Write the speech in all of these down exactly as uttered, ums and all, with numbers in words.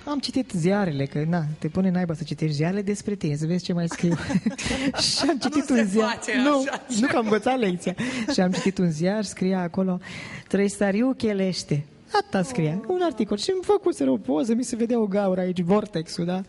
Am citit ziarele, că na, te pune naiba să citești ziarele despre tine, să vezi ce mai scriu. Și am citit nu un ziar. Face nu, așa, nu că am învățat lecția. Și am citit un ziar, scria acolo, Trăistariu chelește. Atâta scria, oh. un articol. Și îmi făcuseră o poză, mi se vedea o gaură aici, vortexul, da?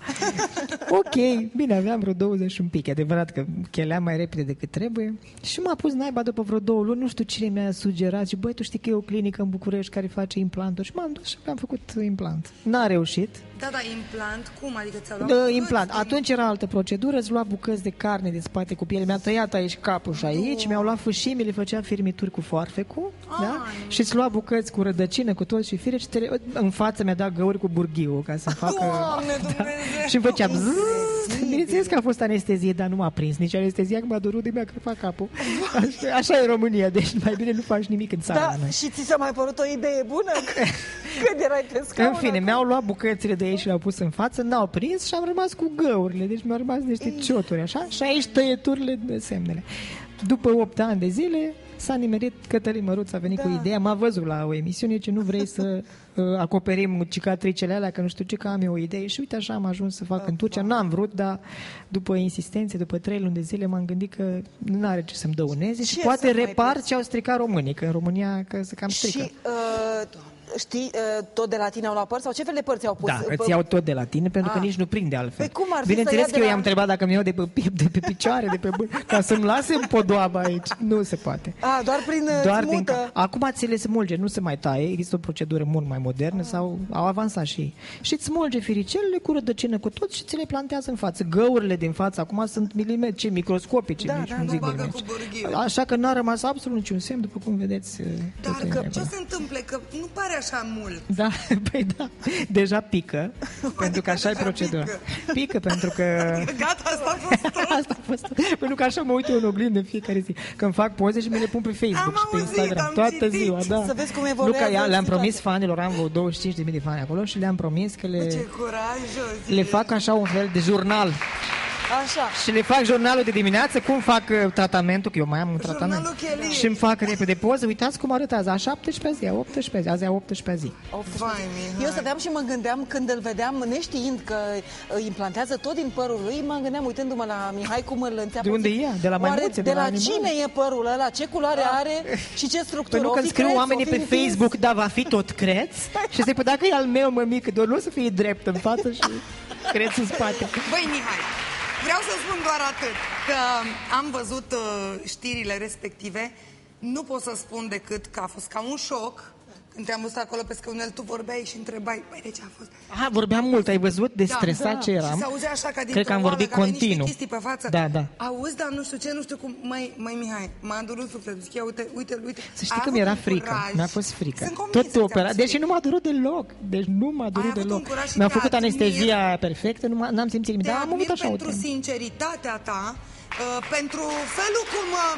Ok, bine, aveam vreo douăzeci și un pic. E adevărat că cheleam mai repede decât trebuie. Și m-a pus naiba după vreo două luni, nu știu cine mi-a sugerat. Și băi, tu știi că e o clinică în București care face implanturi. Și m-am dus și mi-am făcut implant. N-a reușit. Da, da, implant, cum? Adică ți-au luat Da, bucăți? implant. Atunci era altă procedură, îți lua bucăți de carne de spate cu piele. Mi-a tăiat aici capul și aici, mi-au luat fâșii, mi le făcea firmituri cu foarfecul, da? Și îți lua bucăți cu rădăcină, cu tot și fire și te... în față mi-a dat găuri cu burghiu ca să facă... Doamne, da. Și îmi făcea bzzz. Bineînțeles că a fost anestezie, dar nu m-a prins nici anestezia, că m-a durut de mi-a crăpat capul. Așa, așa e România, deci mai bine nu faci nimic în țara Da, noi. și ți s-a mai părut o idee bună? Când erai pe scaun? În fine, mi-au luat bucățile de aici și le-au pus în față, n-au prins și am rămas cu găurile, deci mi-au rămas niște cioturi, așa, și aici tăieturile de semnele. După opt ani de zile, s-a nimerit, Cătălin Măruț a venit da. cu ideea, m-a văzut la o emisiune, ce nu vrei să uh, acoperim cicatricele alea, că nu știu ce, că am eu o idee. Și uite așa am ajuns să fac uh, în Turcia. N-am vrut, dar după insistențe, după trei luni de zile, m-am gândit că nu are ce să-mi dăuneze și poate repar ce au stricat românii, că în România că se cam strică. Și, uh, știi, uh, tot de la tine au luat părți? Sau ce fel de părți au pus? Da, îți iau tot de la tine, pentru că Ah. nici nu prinde altfel. Păi cum ar fi Bineînțeles să că ia eu de i-am la- întrebat dacă mi iau de pe piept, de pe picioare, de pe bâră, ca să-mi lase în podoabă aici. Nu se poate. A, doar prin uh, Doar din smută? ca... Acum ți le smulge, nu se mai taie, există o procedură mult mai modernă sau au avansat și ei. Și îți smulge firicelele cu rădăcină cu tot și ți le plantează în față. Găurile din față acum sunt milimetri, microscopice, Da, nici da, nu nu zic bagă milimetri. cu burghiu. Așa că n-a rămas absolut niciun semn, după cum vedeți. Dar totul e că în ce regulă. se întâmplă? Că nu pare așa mult. Da, păi da, deja pică, pentru că așa e procedura. Pică pentru că... Gata, asta a fost tot. Asta a fost. Pentru că așa mă uit eu în oglindă în fiecare zi. Când fac poze și mi le pun pe Facebook Am și pe auzit, Instagram. am Toată citit. ziua, da. Să vezi cum Nu evoluează că ea, le-am situația. promis fanilor, am vreo douăzeci și cinci de mii de fani acolo și le-am promis că le, Ce curajos le e. fac așa un fel de jurnal. Așa. Și le fac jurnalul de dimineață, cum fac uh, tratamentul, că eu mai am un tratament. chelie. Și îmi fac repede poză, uitați cum arătă azi, a șaptesprezecea zi, a optsprezecea zi, azi e a optsprezecea zi. Vai, Mihai. Eu stăteam și mă gândeam, când îl vedeam, neștiind că îi implantează tot din părul lui, mă gândeam, uitându-mă la Mihai, cum îl înțeapă. De unde zic, e ea? De la oare maimuțe, de, de la la animale? cine e părul ăla? Ce culoare are și ce structură? Păi nu O când fi scriu creț, oamenii o fi pe întins? Facebook, da, va fi tot creț. Și zic, păi dacă e al meu, mămică, doar nu o să fie drept în față și creț în spate. Băi, Mihai, vreau să spun doar atât, că am văzut uh, știrile respective, nu pot să spun decât că a fost ca un șoc. Când te-am văzut acolo pe scaunel, tu vorbeai și întrebai, băi, de ce a fost? Aha, vorbeam mult, ai văzut de stresat da. ce eram? Și se auzea așa ca Cred că am vorbit continuu. Chestii pe față. Da, da. Auzi, dar nu știu ce, nu știu cum. Măi, măi Mihai, m-a durut sufletul. Zic, ia, uite, uite, uite. Să știi Ai că avut mi-era un frică, curaj. mi-a fost frică. Sunt convinsă Tot că opera, ți-a deși fost nu m-a durut deloc. Deci nu m-a durut avut un deloc. curaj și Mi-a te făcut admir. anestezia perfectă, nu m-am simțit nimic. Te Dar am avut admir așa o pentru temă. sinceritatea ta, uh, pentru felul cum uh,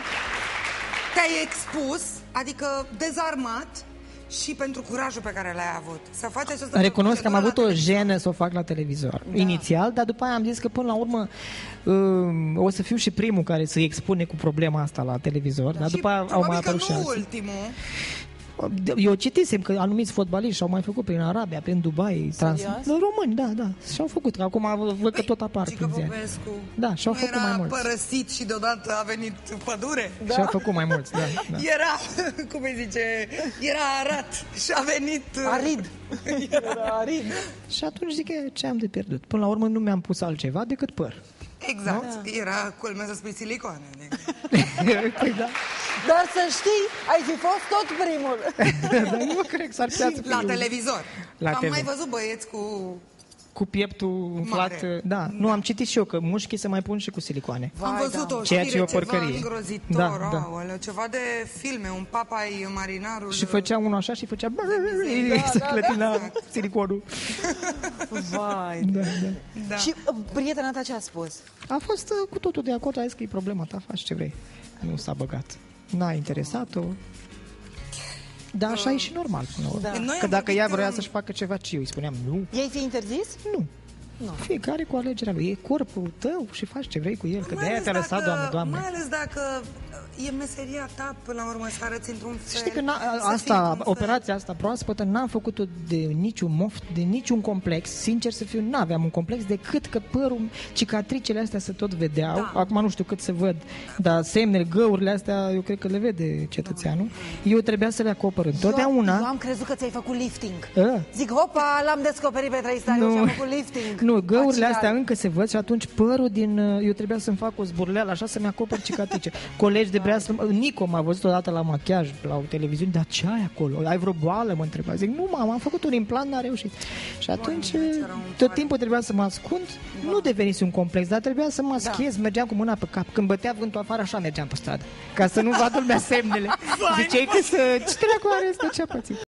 te-ai expus, adică dezarmat, și pentru curajul pe care l-ai avut. Să faci această Recunosc că am avut o televizor. jenă să o fac la televizor, da. inițial, dar după aia am zis că până la urmă uh, o să fiu și primul care să-i expune cu problema asta la televizor, dar Și după aia au probabil mai că apărut și nu alții. ultimul. Eu citisem că anumiți fotbaliști și-au mai făcut prin Arabia, prin Dubai, trans... români, da, da, și-au făcut, că acum văd că tot apar Cică prin ziare. Popescu Da, și-au nu făcut era mai mulți. părăsit și deodată a venit pădure? Da. Și-au făcut mai mulți, da. da. Era, cum îi zice, era arat și a venit... Arid. Era arid. Și atunci zic că ce am de pierdut. Până la urmă nu mi-am pus altceva decât păr. Exact, da. Era culmea să spui silicoane. Păi da. Dar să știi, ai fi fost tot primul. Dar nu cred că s-ar putea să La fiu. televizor. La Am T V. mai văzut băieți cu... Cu pieptul umflat, Mare. da. da. Nu, am citit și eu că mușchii se mai pun și cu silicoane. Am văzut o Ceea ce știre, e o ceva porcărie. îngrozitor, Da, da. aoleu, ceva de filme, un papai marinarul... Și făcea unul așa și făcea... Da, se da, clătina da. siliconul. Vai. Da, da. Da. Și uh, prietena ta ce a spus? A fost uh, cu totul de acord, a zis că e problema ta, faci ce vrei. Nu s-a băgat. N-a interesat-o. Dar așa e și normal până la urmă. Da. Noi Că am dacă ea vorbit, vrea um, să-și facă ceva, ce eu îi spuneam nu. Ei ți-ai interzis? Nu. Nu. Fiecare cu alegerea lui. E corpul tău și faci ce vrei cu el. Că Mai de-aia ales te-a lăsat, dacă- Doamne, Doamne. Mai ales dacă e meseria ta, până la urmă, să arăți într-un fel. Știi că n-a, să fii asta, într-un fel. operația asta proaspătă n-am făcut-o de niciun moft, de niciun complex. Sincer să fiu, n-aveam un complex decât că părul, cicatricele astea se tot vedeau. Da. Acum nu știu cât se văd, dar semnele, găurile astea, eu cred că le vede cetățeanul. Eu trebuia să le acopăr întotdeauna. Eu, eu am crezut că ți-ai făcut lifting. A. Zic, hopa, l-am descoperit pe Trăistariu și am făcut lifting. Nu, găurile Facial. astea încă se văd și atunci părul din... Eu trebuia să-mi fac o zburleală așa să-mi acopăr cicatrice. Colegi de brea să... Nico m-a văzut odată la machiaj, la o televiziune, dar ce ai acolo? Ai vreo boală? Mă întreba. Zic, nu, mama, am făcut un implant, n-a reușit. Și atunci tot timpul trebuia să mă ascund. Nu devenise un complex, dar trebuia să mă aschez, mergeam cu mâna pe cap. Când bătea vântul afară, așa mergeam pe stradă. Ca să nu vadă lumea semnele. Ziceai că să... Ce dracu are ăsta? Ce-a pățit?